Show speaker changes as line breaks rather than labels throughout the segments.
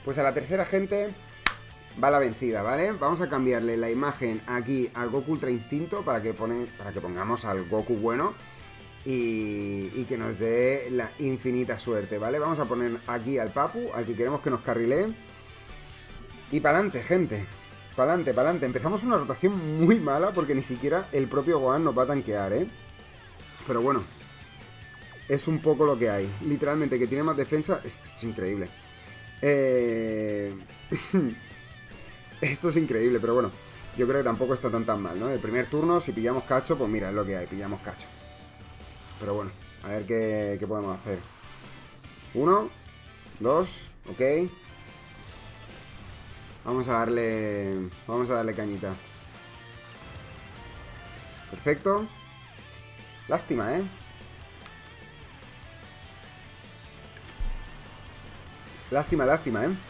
Pues a la tercera, gente, va la vencida, ¿vale? Vamos a cambiarle la imagen aquí al Goku Ultra Instinto para que pongamos al Goku bueno y que nos dé la infinita suerte, ¿vale? Vamos a poner aquí al Papu, al que queremos que nos carrilee. Y para adelante, gente. Para adelante, para adelante. Empezamos una rotación muy mala porque ni siquiera el propio Gohan nos va a tanquear, ¿eh? Pero bueno, es un poco lo que hay. Literalmente, que tiene más defensa. Esto es increíble. Esto es increíble, pero bueno, yo creo que tampoco está tan mal, ¿no? El primer turno, si pillamos cacho, pues mira, es lo que hay, pillamos cacho. Pero bueno, a ver qué podemos hacer. 1, 2, ok. Vamos a darle cañita. Perfecto. Lástima, ¿eh? Lástima, lástima, ¿eh?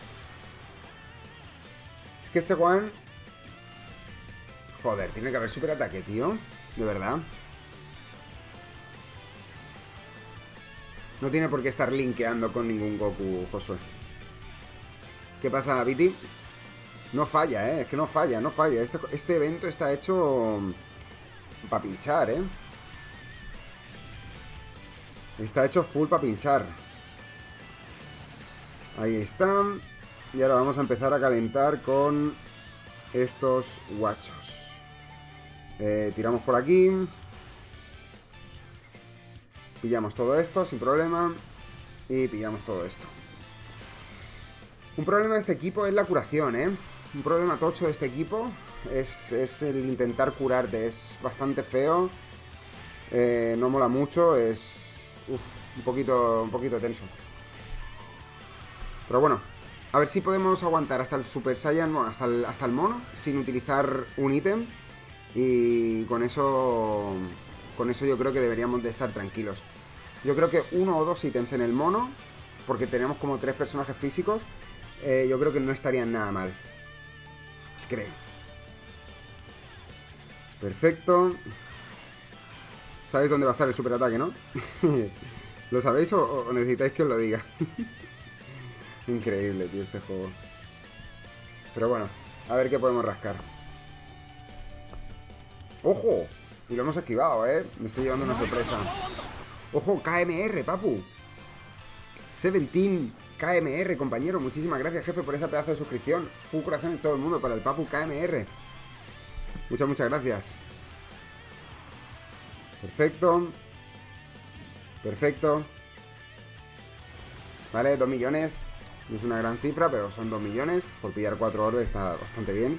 Es que este Gohan... Joder, tiene que haber superataque, tío. De verdad. No tiene por qué estar linkeando con ningún Goku, Josué. ¿Qué pasa, Viti? No falla, ¿eh? Es que no falla, no falla. Este evento está hecho para pinchar, ¿eh? Está hecho full para pinchar. Ahí están. Y ahora vamos a empezar a calentar con estos guachos. Tiramos por aquí. Pillamos todo esto sin problema. Y pillamos todo esto. Un problema de este equipo es la curación, ¿eh? Un problema tocho de este equipo es el intentar curarte. Es bastante feo. No mola mucho. Es... Uf, un poquito tenso. Pero bueno, a ver si podemos aguantar hasta el Super Saiyan, bueno, hasta el mono, sin utilizar un ítem. Y con eso yo creo que deberíamos de estar tranquilos. Yo creo que 1 o 2 ítems en el mono, porque tenemos como 3 personajes físicos, yo creo que no estarían nada mal. Creo. Perfecto. ¿Sabéis dónde va a estar el superataque, no? ¿Lo sabéis o necesitáis que os lo diga? Increíble, tío, este juego. Pero bueno, a ver qué podemos rascar. ¡Ojo! Y lo hemos esquivado, ¿eh? Me estoy llevando una sorpresa. ¡Ojo! KMR, papu. 17 KMR, compañero. Muchísimas gracias, jefe, por esa pedazo de suscripción. Full corazón en todo el mundo para el papu KMR. Muchas gracias. Perfecto. Perfecto. Vale, 2 millones. No es una gran cifra, pero son 2 millones. Por pillar 4 orbes está bastante bien.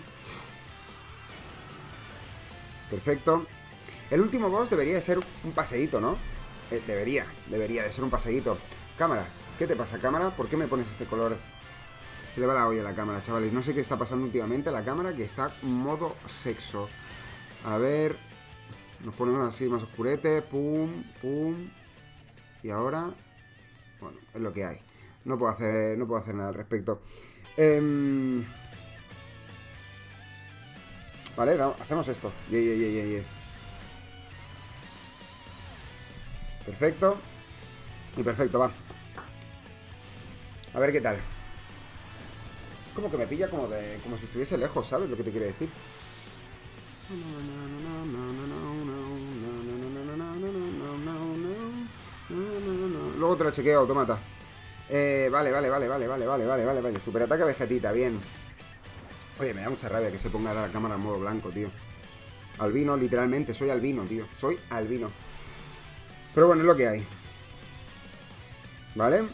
Perfecto. El último boss debería de ser un paseíto, ¿no? Debería de ser un paseíto. Cámara, ¿qué te pasa, cámara? ¿Por qué me pones este color? Se le va la olla a la cámara, chavales. No sé qué está pasando últimamente a la cámara, que está modo sexo. A ver... Nos ponemos así más oscurete. Pum, pum. Y ahora... Bueno, es lo que hay. No puedo hacer nada al respecto. Vale, hacemos esto. Perfecto. Y perfecto, va. A ver qué tal. Es como que me pilla como si estuviese lejos, ¿sabes lo que te quiere decir? Luego te lo chequeo, automata. Vale. Superataque a Vegetita, bien. Oye, me da mucha rabia que se ponga la cámara en modo blanco, tío. Albino, literalmente, soy albino, tío. Soy albino. Pero bueno, es lo que hay. ¿Vale?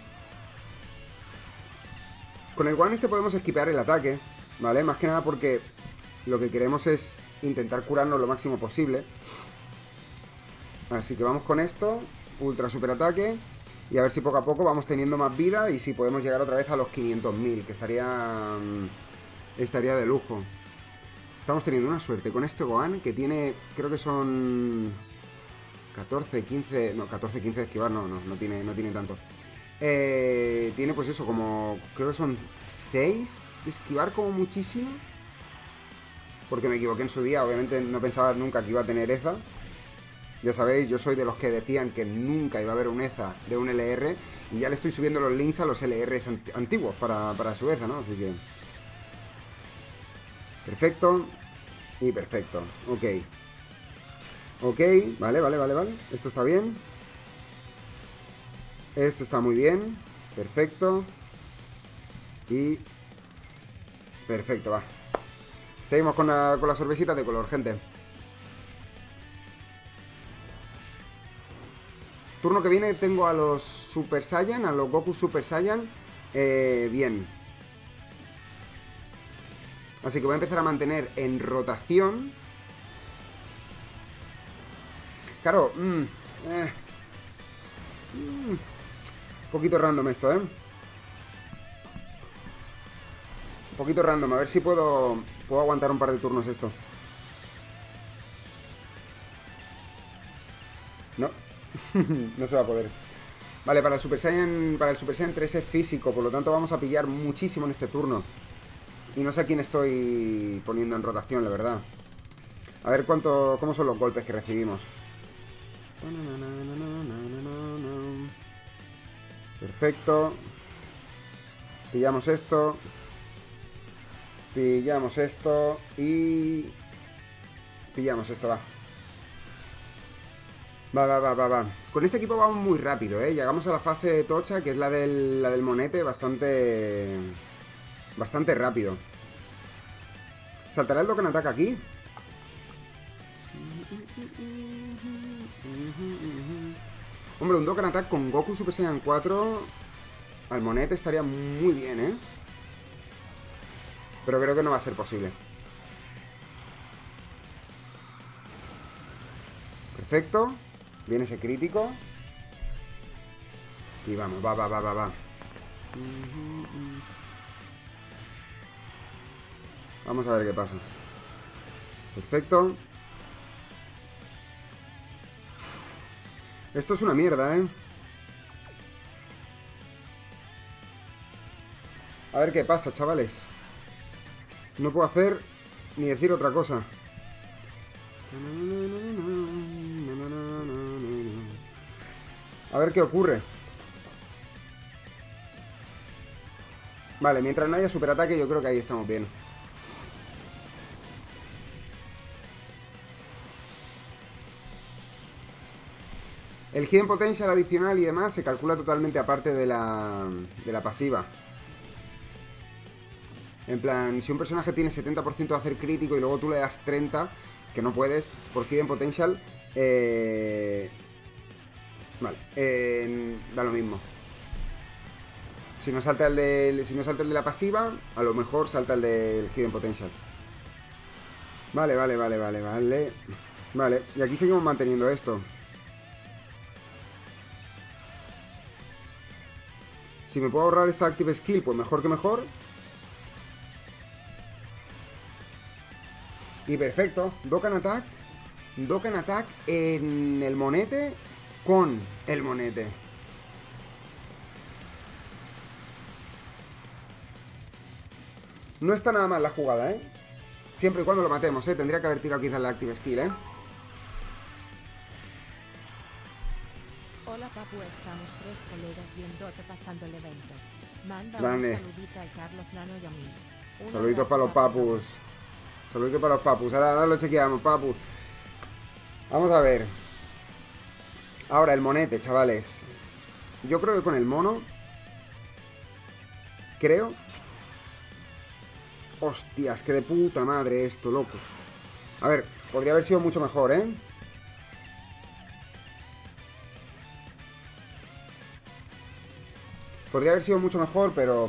Con el One este podemos esquipear el ataque, ¿vale? Más que nada porque lo que queremos es intentar curarnos lo máximo posible. Así que vamos con esto. Ultra super ataque. Y a ver si poco a poco vamos teniendo más vida y si podemos llegar otra vez a los 500.000, que estaría de lujo. Estamos teniendo una suerte con este Gohan que tiene, creo que son 14, 15... No, 14, 15 de esquivar, no tiene tanto. Tiene pues eso, como... Creo que son 6 de esquivar como muchísimo. Porque me equivoqué en su día, obviamente no pensaba nunca que iba a tener esa. Ya sabéis, yo soy de los que decían que nunca iba a haber un EZA de un LR. Y ya le estoy subiendo los links a los LRs antiguos para su EZA, ¿no? Así que... Perfecto. Y perfecto. Ok. Ok, vale. Esto está bien. Esto está muy bien. Perfecto. Y... Perfecto, va. Seguimos con las sorbesitas de color, gente. Turno que viene tengo a los Super Saiyan, a los Goku Super Saiyan. Bien. Así que voy a empezar a mantener en rotación. Claro, poquito random esto, Un poquito random, a ver si puedo aguantar un par de turnos esto. No, no se va a poder. Vale, para el Super Saiyan 3 es físico, por lo tanto vamos a pillar muchísimo en este turno. Y no sé a quién estoy poniendo en rotación, la verdad. A ver cómo son los golpes que recibimos. Perfecto. Pillamos esto. Pillamos esto. Y... pillamos esto, va. Va. Con este equipo vamos muy rápido, ¿eh? Llegamos a la fase tocha, que es la del monete, bastante rápido. ¿Saltará el Dokkan Attack aquí? Hombre, un Dokkan Attack con Goku Super Saiyan 4 al monete estaría muy bien, ¿eh? Pero creo que no va a ser posible. Perfecto. Viene ese crítico. Y vamos, va. Vamos a ver qué pasa. Perfecto. Esto es una mierda, ¿eh? A ver qué pasa, chavales. No puedo hacer ni decir otra cosa. A ver qué ocurre. Vale, mientras no haya superataque, yo creo que ahí estamos bien. El Hidden Potential adicional y demás se calcula totalmente aparte de la pasiva. En plan, si un personaje tiene 70% de hacer crítico y luego tú le das 30%, que no puedes, por Hidden Potential, vale, da lo mismo. Si no salta el de la pasiva, a lo mejor salta el del Hidden Potential. Vale. Vale, y aquí seguimos manteniendo esto. Si me puedo ahorrar esta Active Skill, pues mejor que mejor. Y perfecto, Dokkan Attack en el monete con el monete. No está nada mal la jugada, ¿eh? Siempre y cuando lo matemos, ¿eh? Tendría que haber tirado quizás la Active Skill, ¿eh?
Hola papu, estamos 3 colegas viéndote pasando el evento. Manda
Grande.
un saludito al Carlos Nano y a mí. Un
Saluditos
abrazo,
para los papus. Saluditos para los papus. Ahora lo chequeamos, papus. Vamos a ver. Ahora el monete, chavales. Yo creo que con el mono... Creo... Hostias, que de puta madre esto, loco. A ver, podría haber sido mucho mejor, ¿eh? Podría haber sido mucho mejor, pero...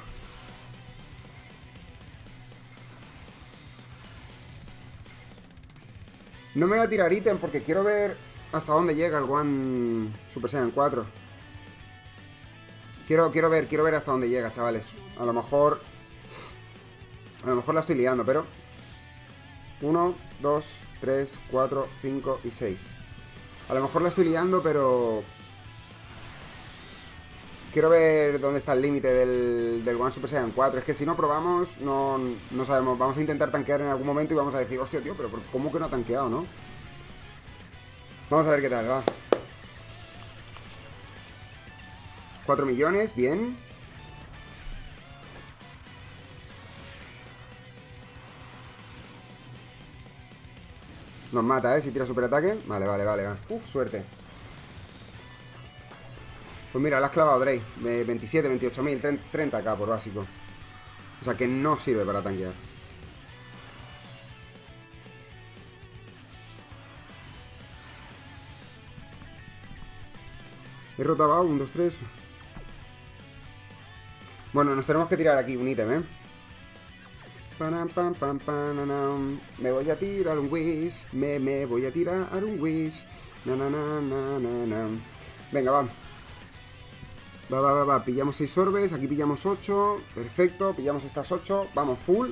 No me voy a tirar ítem porque quiero ver hasta dónde llega el One Super Saiyan 4. Quiero ver hasta dónde llega, chavales. A lo mejor la estoy liando, pero... 1, 2, 3, 4, 5 y 6. A lo mejor la estoy liando, pero... Quiero ver dónde está el límite del One Super Saiyan 4. Es que si no probamos, no sabemos. Vamos a intentar tanquear en algún momento y vamos a decir, hostia, tío, pero ¿cómo que no ha tanqueado, no? Vamos a ver qué tal, va. 4 millones, bien. Nos mata, si tira superataque. Vale, vale, vale, va. Uf, suerte. Pues mira, la has clavado, Drake. 27, 28 mil, 30k por básico. O sea que no sirve para tanquear. He rotado 1, 2, 3. Bueno, nos tenemos que tirar aquí un ítem, Me voy a tirar un whiz. Me voy a tirar un whiz. Venga, va. Va. Pillamos 6 orbes. Aquí pillamos 8. Perfecto. Pillamos estas 8. Vamos, full.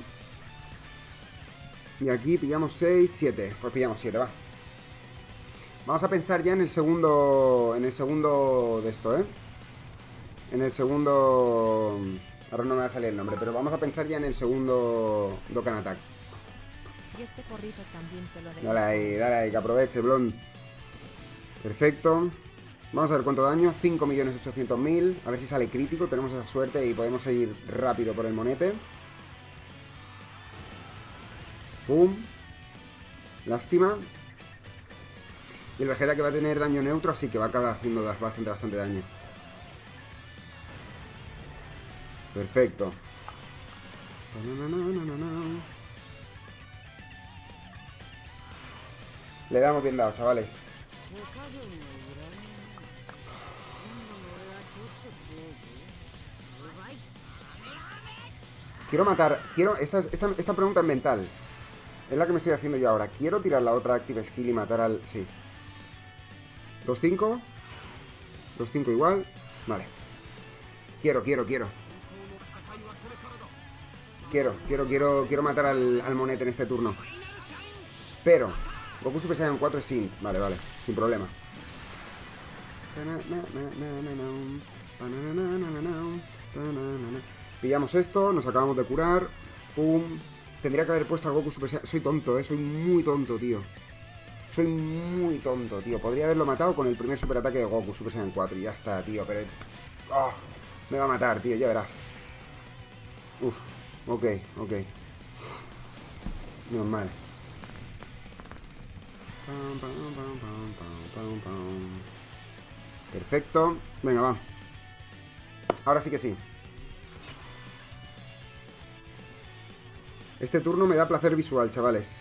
Y aquí pillamos 6, 7. Pues pillamos 7, va. Vamos a pensar ya en el segundo. En el segundo de esto, En el segundo. Ahora no me va a salir el nombre, pero vamos a pensar ya en el segundo Dokkan Attack.
Y este corrito también te lo dejo.
Dale ahí, que aproveche, Blond. Perfecto. Vamos a ver cuánto daño. 5.800.000. A ver si sale crítico. Tenemos esa suerte y podemos ir rápido por el monete. Pum. Lástima. Y el Vegeta que va a tener daño neutro, así que va a acabar haciendo bastante daño. Perfecto. Le damos bien dado, chavales. Quiero matar... Esta pregunta es mental. Es la que me estoy haciendo yo ahora. ¿Quiero tirar la otra Active Skill y matar al...? Sí. 2-5. 2-5 igual. Vale. Quiero matar al monete en este turno. Pero Goku Super Saiyan 4 es Sint. Vale, sin problema. Pillamos esto, nos acabamos de curar. Pum. Tendría que haber puesto al Goku Super Saiyan. Soy tonto, soy muy tonto, tío. Soy muy tonto, tío. Podría haberlo matado con el primer superataque de Goku Super Saiyan 4 y ya está, tío. Pero... oh, me va a matar, tío, ya verás. Uf. Ok. Normal. Perfecto. Venga, va. Ahora sí que sí. Este turno me da placer visual, chavales.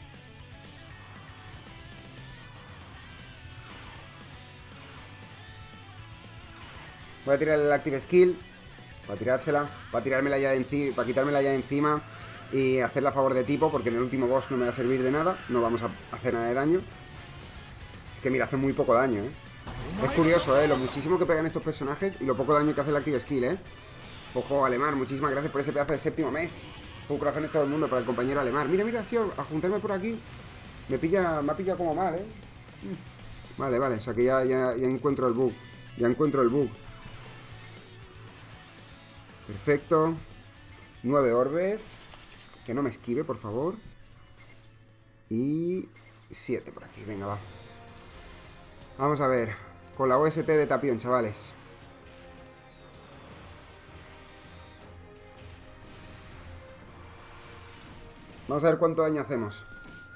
Voy a tirar el Active Skill. Para tirársela. Para tirármela ya de encima. Para quitármela ya de encima. Y hacerla a favor de tipo. Porque en el último boss no me va a servir de nada. No vamos a hacer nada de daño. Es que mira, hace muy poco daño, Es curioso, lo muchísimo que pegan estos personajes. Y lo poco daño que hace el Active Skill, Ojo, Alemar, muchísimas gracias por ese pedazo de séptimo mes. Fue un corazón de todo el mundo para el compañero Alemar. Mira, así a juntarme por aquí. Me ha pillado como mal, Vale, o sea que ya encuentro el bug. Ya encuentro el bug. Perfecto. 9 orbes. Que no me esquive, por favor. Y 7 por aquí, venga, va. Vamos a ver. Con la OST de Tapión, chavales. Vamos a ver cuánto daño hacemos.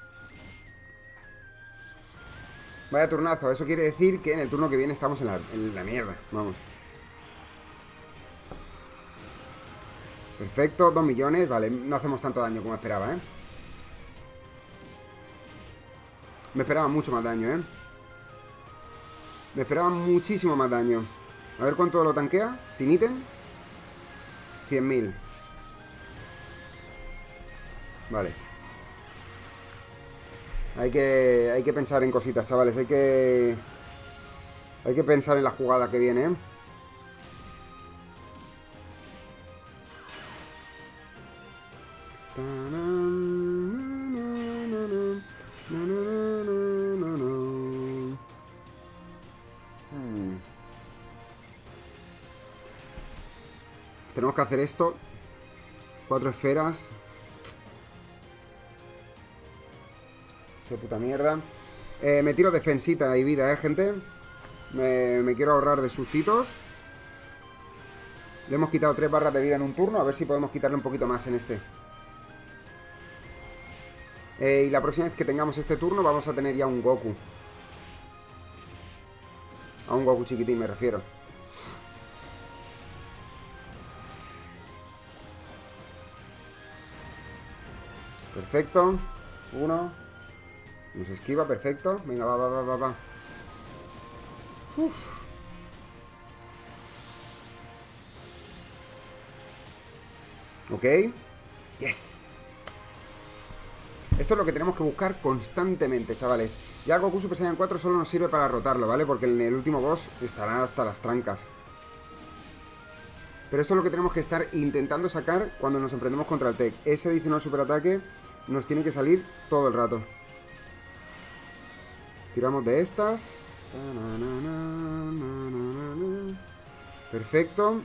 Vaya turnazo. Eso quiere decir que en el turno que viene estamos en la mierda. Vamos. Perfecto, 2 millones. Vale, no hacemos tanto daño como esperaba, Me esperaba mucho más daño, Me esperaba muchísimo más daño. A ver cuánto lo tanquea. Sin ítem. 100.000. Vale. Hay que pensar en cositas, chavales. Hay que pensar en la jugada que viene, Tenemos que hacer esto. 4 esferas. Qué puta mierda. Me tiro defensita y vida, gente. Me quiero ahorrar de sustitos. Le hemos quitado 3 barras de vida en un turno. A ver si podemos quitarle un poquito más en este. Y la próxima vez que tengamos este turno vamos a tener ya un Goku. A un Goku chiquitín me refiero. Perfecto. 1. Nos esquiva, perfecto. Venga, va. Uf. Ok. Yes. Esto es lo que tenemos que buscar constantemente, chavales. Ya Goku Super Saiyan 4 solo nos sirve para rotarlo, ¿vale? Porque en el último boss estará hasta las trancas. Pero esto es lo que tenemos que estar intentando sacar cuando nos enfrentemos contra el Tech. Ese adicional superataque nos tiene que salir todo el rato. Tiramos de estas. Perfecto.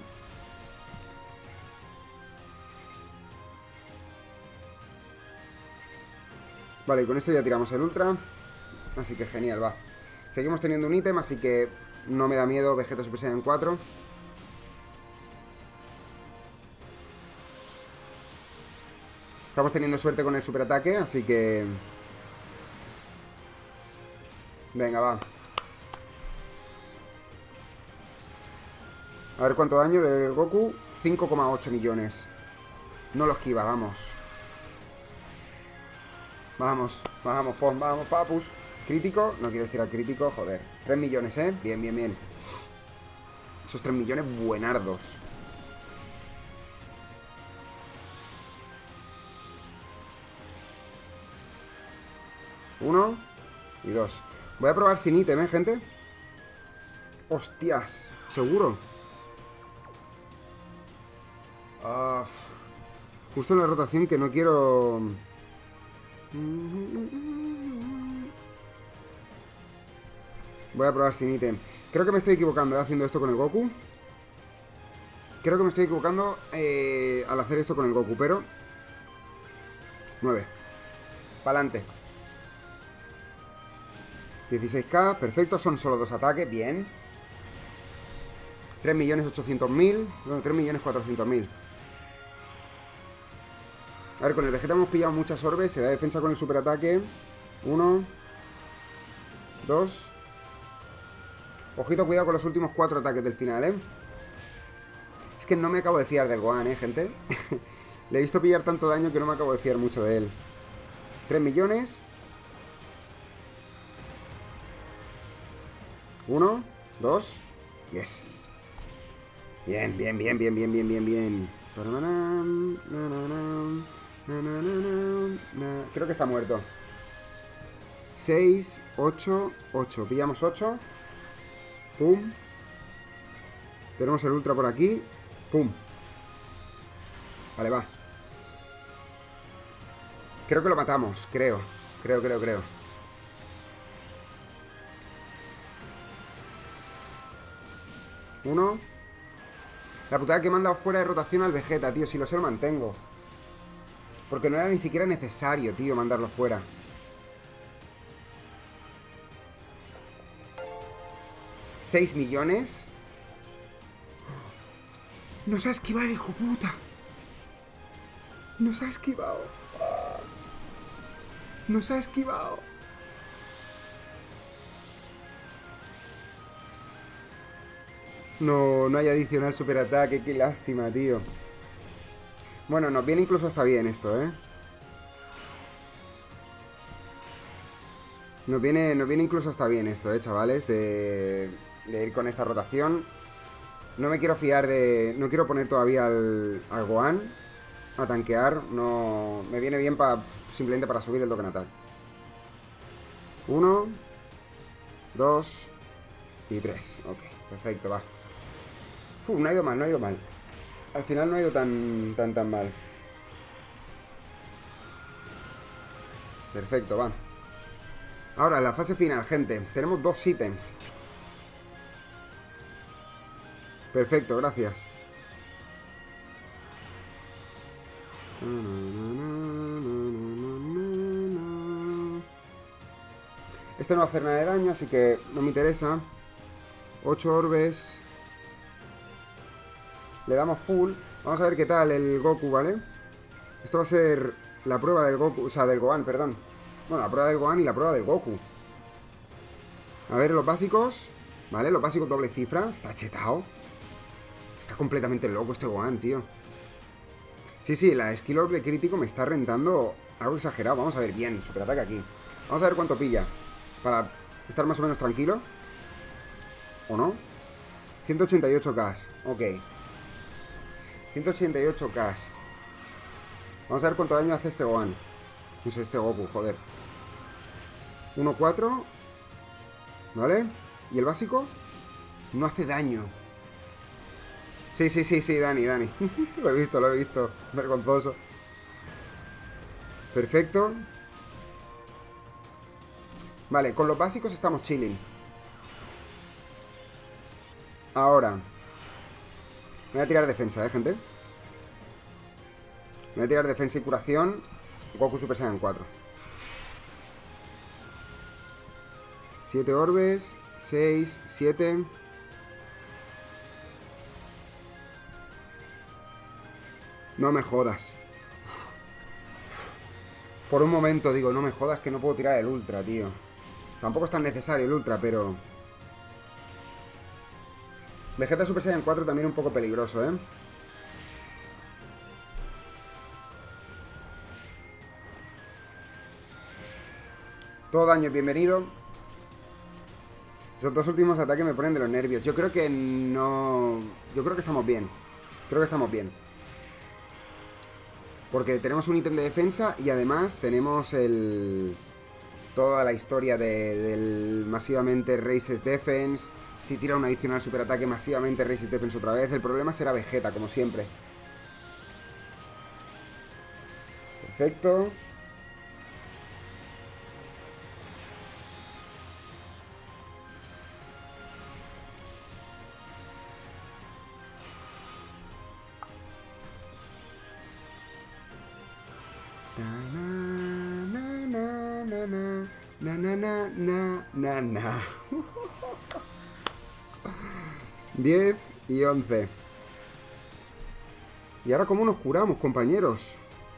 Vale, y con esto ya tiramos el ultra. Así que genial, va. Seguimos teniendo un ítem, así que no me da miedo Vegeta Super Saiyan 4. Estamos teniendo suerte con el superataque, así que... Venga, va. A ver cuánto daño de Goku. 5,8 millones. No lo esquiva, vamos. Vamos, vamos, papus. Crítico, no quieres tirar crítico, joder. 3 millones, bien. Esos 3 millones buenardos. Uno y 2. Voy a probar sin ítem, gente. Hostias, seguro. Justo en la rotación que no quiero... Voy a probar sin ítem. Creo que me estoy equivocando haciendo esto con el Goku. Creo que me estoy equivocando al hacer esto con el Goku, pero... 9. Pa'lante. 16k, perfecto. Son solo 2 ataques, bien. 3.800.000. No, 3.400.000. A ver, con el Vegeta hemos pillado muchas orbes. Se da defensa con el superataque. 1 2. Ojito, cuidado con los últimos 4 ataques del final, Es que no me acabo de fiar del Gohan, gente. Le he visto pillar tanto daño que no me acabo de fiar mucho de él. 3 millones. 1 2. Yes. Bien. Creo que está muerto. 6, 8, 8. Pillamos 8. Pum. Tenemos el ultra por aquí. Pum. Vale, va. Creo que lo matamos. Creo. 1. La putada que me han dado fuera de rotación al Vegeta, tío. Si lo sé, lo mantengo. Porque no era ni siquiera necesario, tío, mandarlo fuera. ¿6 millones? Nos ha esquivado, hijo puta. Nos ha esquivado. Nos ha esquivado. No hay adicional superataque. Qué lástima, tío. Bueno, nos viene incluso hasta bien esto, Nos viene incluso hasta bien esto, chavales. De ir con esta rotación. No me quiero fiar de... No quiero poner todavía al Gohan a tanquear. No... Me viene bien simplemente para subir el token attack. 1 2 y 3. Ok, perfecto, va. No ha ido mal. Al final no ha ido tan mal. Perfecto, va. Ahora, la fase final, gente. Tenemos 2 ítems. Perfecto, gracias. Este no va a hacer nada de daño, así que no me interesa. 8 orbes. Le damos full. Vamos a ver qué tal el Goku, ¿vale? Esto va a ser la prueba del Goku, o sea, del Gohan, perdón. Bueno, la prueba del Gohan y la prueba del Goku. A ver, los básicos. Vale, los básicos doble cifra. Está chetado. Está completamente loco este Gohan, tío. Sí, sí, la skill orb de crítico me está rentando algo exagerado. Vamos a ver bien, superataque aquí. Vamos a ver cuánto pilla. Para estar más o menos tranquilo. ¿O no? 188k. Ok. 188k. Vamos a ver cuánto daño hace este Gohan. No sé, este Goku, joder. 1-4. ¿Vale? ¿Y el básico? No hace daño. Sí, sí, sí, sí, Dani. Lo he visto. Vergonzoso. Perfecto. Vale, con los básicos estamos chilling. Ahora. Me voy a tirar defensa, gente. Me voy a tirar defensa y curación. Goku Super Saiyan 4. 7 orbes. 6, 7. No me jodas. Por un momento digo, no me jodas que no puedo tirar el ultra, tío. Tampoco es tan necesario el ultra, pero... Vegeta Super Saiyan 4 también un poco peligroso, ¿eh? Todo daño es bienvenido. Esos dos últimos ataques me ponen de los nervios. Yo creo que no... Yo creo que estamos bien. Creo que estamos bien. Porque tenemos un ítem de defensa y además tenemos el... Toda la historia del masivamente Raises Defense. Si tira un adicional superataque, masivamente Raises Defense otra vez. El problema será Vegeta, como siempre. Perfecto. Na. 10 y 11. ¿Y ahora cómo nos curamos, compañeros?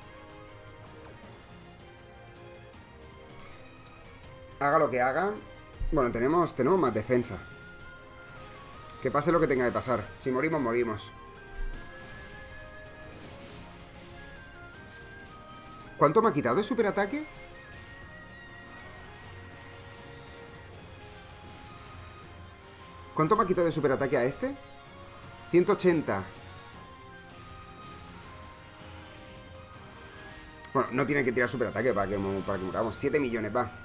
Haga lo que haga. Bueno, tenemos más defensa. Que pase lo que tenga que pasar. Si morimos, morimos. ¿Cuánto me ha quitado de superataque? ¿Cuánto me ha quitado de superataque a este? 180. Bueno, no tiene que tirar superataque para que muramos. 7 millones, va.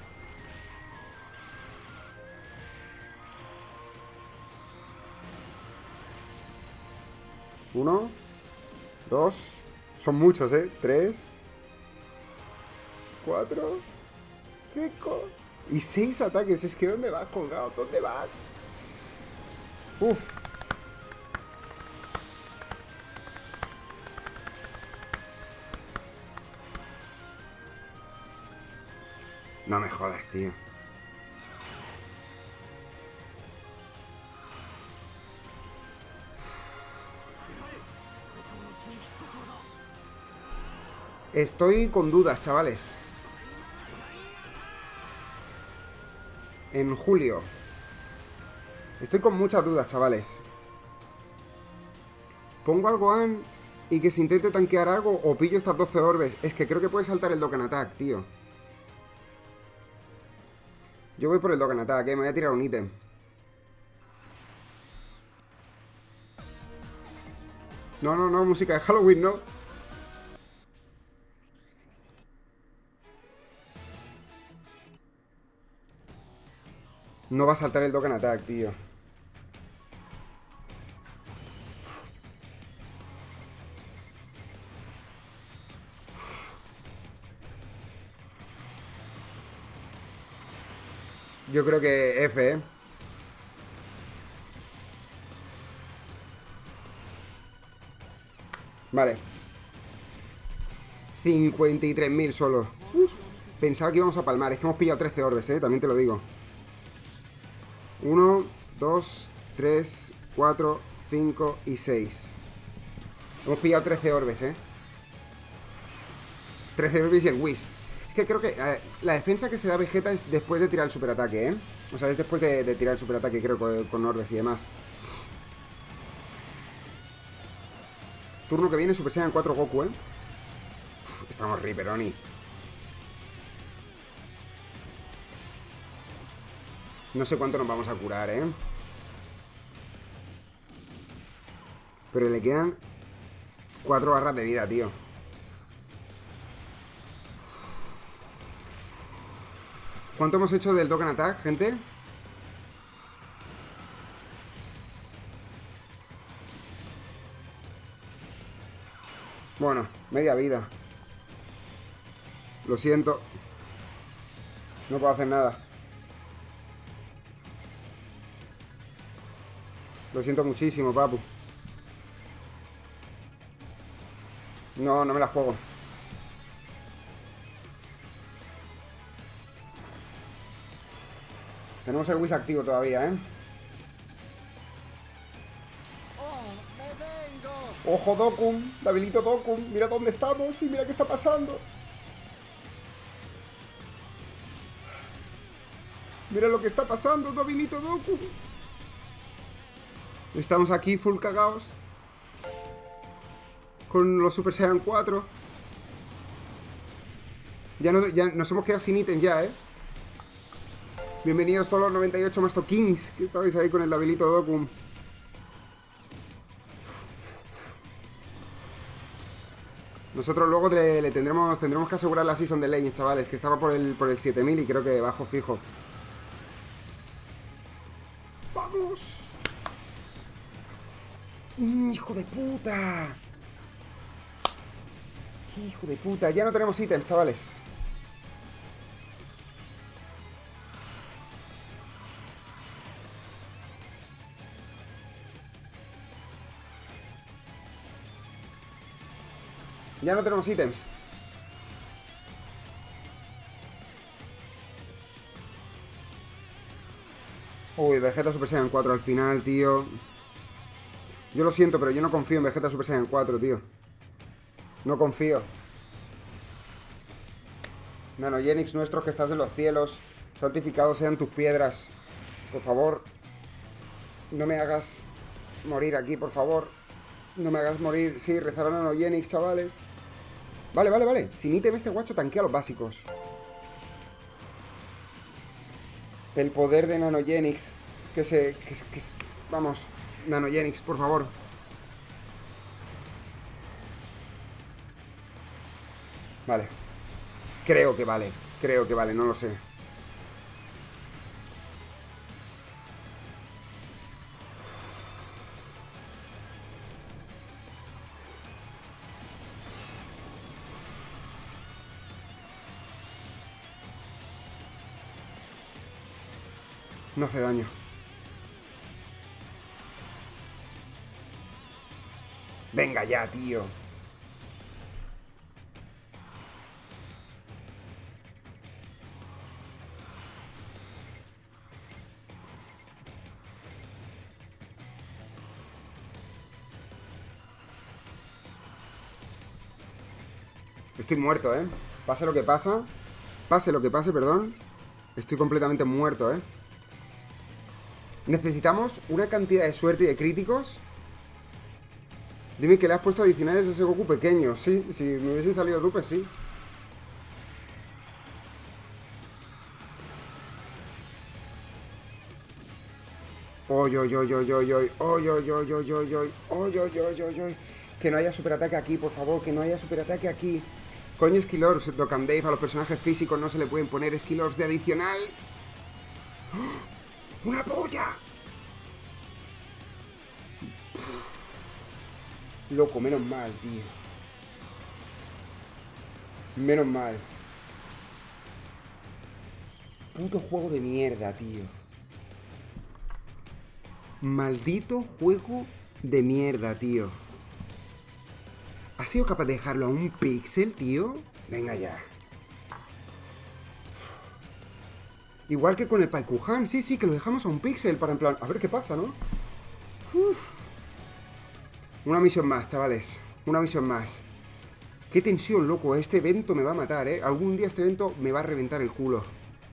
Uno. 2. Son muchos, 3. 4. 5. Y 6 ataques. Es que ¿dónde vas, colgado? ¿Dónde vas? Uf. No me jodas, tío. Estoy con dudas, chavales. En julio. Estoy con muchas dudas, chavales. ¿Pongo al Gohan y que se intente tanquear algo o pillo estas 12 orbes? Es que creo que puede saltar el Dokkan Attack, tío. Yo voy por el Dokkan Attack, me voy a tirar un ítem. No, música de Halloween, no. No va a saltar el Dokkan Attack, tío. Yo creo que F, ¿eh? Vale. 53.000 solo. Uf. Pensaba que íbamos a palmar. Es que hemos pillado 13 orbes, también te lo digo. 1, 2, 3, 4, 5 y 6. Hemos pillado 13 orbes, 13 orbes y el Whis. Es que creo que la defensa que se da Vegeta es después de tirar el superataque, O sea, es después de tirar el superataque, creo, con orbes y demás. Turno que viene, Super Saiyan 4 Goku, estamos Riperoni. No sé cuánto nos vamos a curar, Pero le quedan 4 barras de vida, tío. ¿Cuánto hemos hecho del Dokkan Attack, gente? Bueno, media vida. Lo siento. No puedo hacer nada. Lo siento muchísimo, papu. No, no me la juego. Tenemos el Whis activo todavía, ¡Ojo, Dokun! ¡Debilito Dokun! ¡Mira dónde estamos! ¡Y mira qué está pasando! ¡Mira lo que está pasando, debilito Dokun! Estamos aquí full cagados. Con los Super Saiyan 4. Ya nos hemos quedado sin ítems ya, Bienvenidos todos los 98 Master Kings, que estabais ahí con el debilito Dokun. Nosotros luego le tendremos que asegurar la Season de Legends, chavales, que estaba por el 7000 y creo que bajo fijo. ¡Vamos! ¡Hijo de puta! ¡Hijo de puta! Ya no tenemos ítems, chavales. Ya no tenemos ítems. Uy, Vegeta Super Saiyan 4 al final, tío. Yo lo siento, pero yo no confío en Vegeta Super Saiyan 4, tío. No confío. Nanogenix nuestros que estás en los cielos, santificados sean tus piedras. Por favor, no me hagas morir aquí, por favor. No me hagas morir. Sí, rezar a Nanogenix, chavales. Vale. Sin ítem este guacho tanquea los básicos. El poder de Nanogenix. Vamos, Nanogenix, por favor. Vale. Creo que vale, no lo sé. No hace daño. Venga ya, tío. Estoy muerto, Pase lo que pasa. Pase lo que pase, perdón. Estoy completamente muerto, Necesitamos una cantidad de suerte y de críticos. Dime que le has puesto adicionales a ese Goku pequeño. Sí, si me hubiesen salido dupes, sí. Que no haya superataque aquí, por favor. Que no haya superataque aquí. Coño, Skillorbs, Dokkan Dave, a los personajes físicos no se le pueden poner Skillorbs de adicional. ¡Oh! ¡Una polla! Loco, menos mal, tío. Menos mal. Puto juego de mierda, tío. Maldito juego de mierda, tío. ¿Has sido capaz de dejarlo a un píxel, tío? Venga ya. Igual que con el Paikuhan, sí, sí, que lo dejamos a un píxel para en plan, a ver qué pasa, ¿no? Uf. Una misión más, chavales. Una misión más. Qué tensión, loco. Este evento me va a matar, ¿eh? Algún día este evento me va a reventar el culo.